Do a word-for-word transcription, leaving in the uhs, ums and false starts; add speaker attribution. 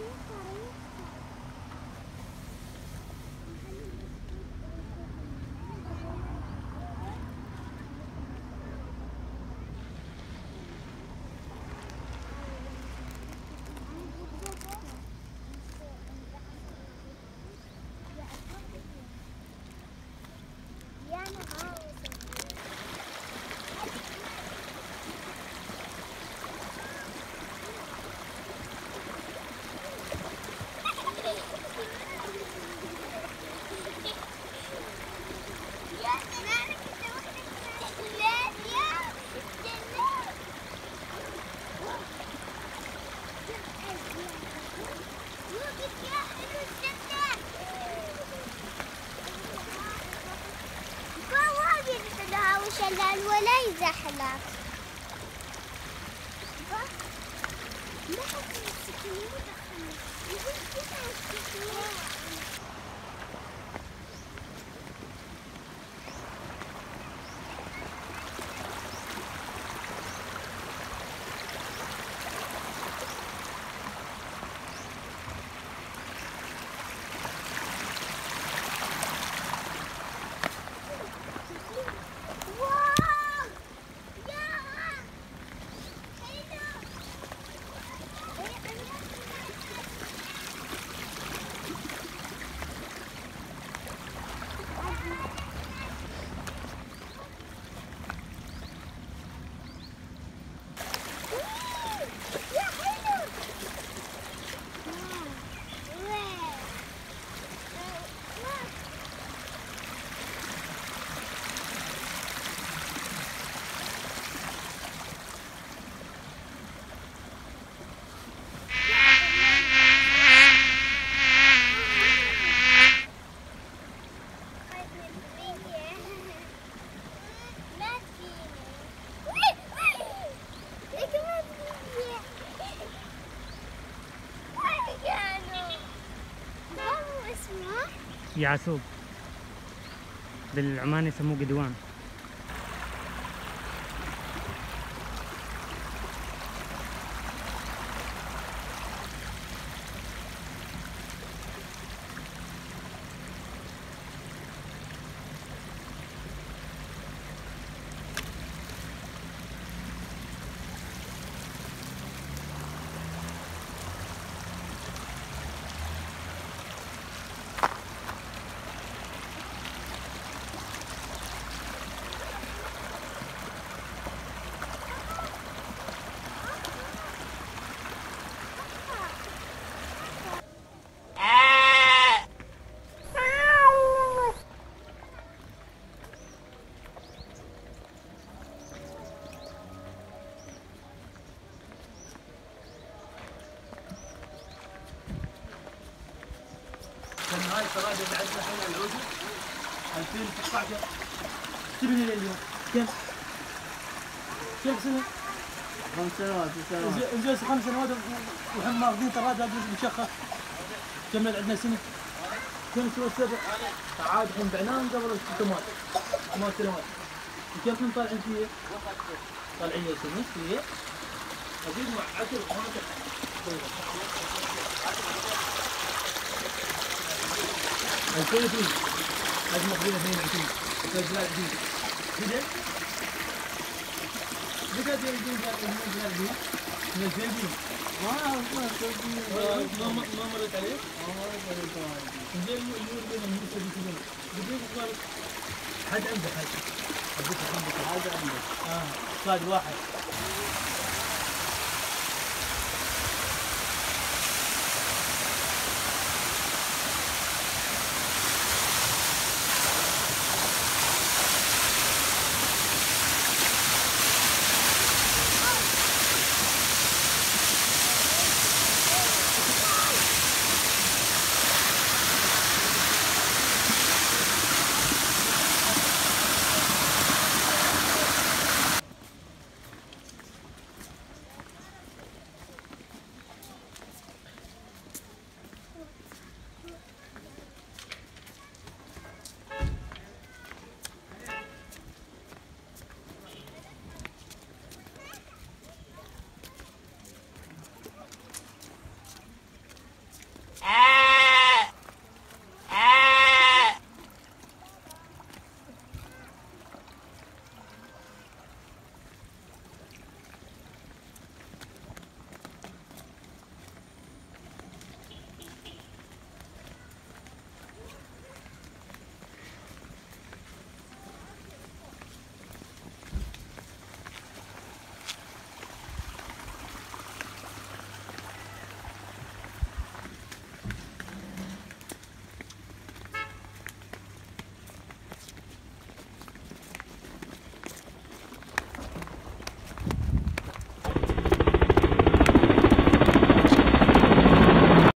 Speaker 1: شلال ولا يزحلق. ما حد يمسكني
Speaker 2: يعسوب، بالعمان يسموه قدوان.
Speaker 3: كان هاي الفرادة اللي عندنا الحين العودي ألفين وتسعة عشر تبني اليوم كم؟ كم سنة؟
Speaker 4: خمس سنوات ست سنوات.
Speaker 3: نجلس خمس سنوات والحين ماخذين طراد مشخص. كمل عندنا سنة. كم سوى السبع؟ عاد الحين بعناهم قبل ثمان ثمان سنوات. وكم كنتم طالعين فيه؟ طالعين يا سنة فيه؟ أزيد مع عشر خمسة. ألفين وعشرين هذه مقبولة اثنين وعشرين سجلات جديدة كذا بدأت يجون سجلات جديدة من الفيلمين
Speaker 4: ما ما
Speaker 3: ما ما مرت عليه؟
Speaker 4: ما مرت عليه طبعا.
Speaker 3: زين الأمور بين المدرسة دي كلهم بديت صار حد عنده حد
Speaker 4: حد عنده.
Speaker 3: اه صاد واحد